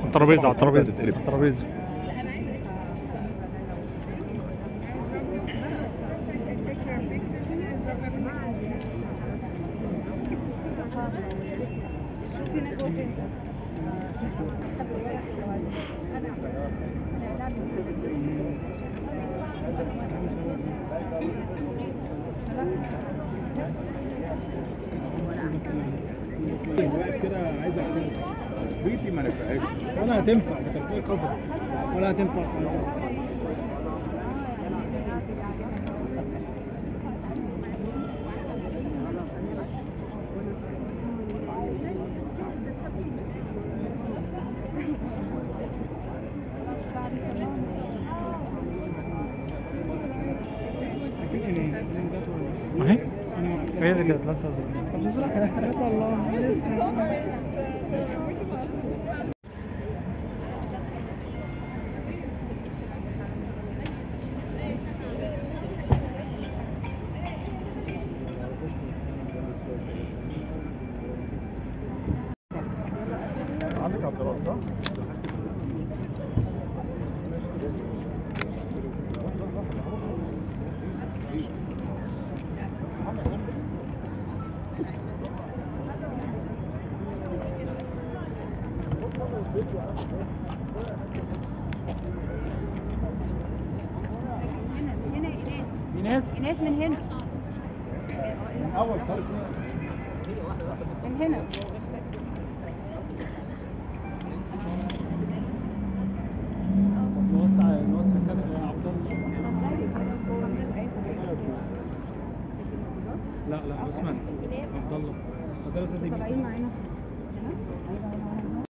الترابيزه على السبعة الترابيزه هتتقلب. الترابيزه. واقف كده عايز اعتمد بيتي ما نفعتش. ولا هتنفع ده كان فيها قذر ولا هتنفع صراحه. ما هي اللي كانت لابسه ازرق. طب ازرق والله عندك عبد الله صح؟ ايناس من هنا من اول خالص من هنا نوسع كده يا عبد الله. لا بسمع عبد الله. طالعين معانا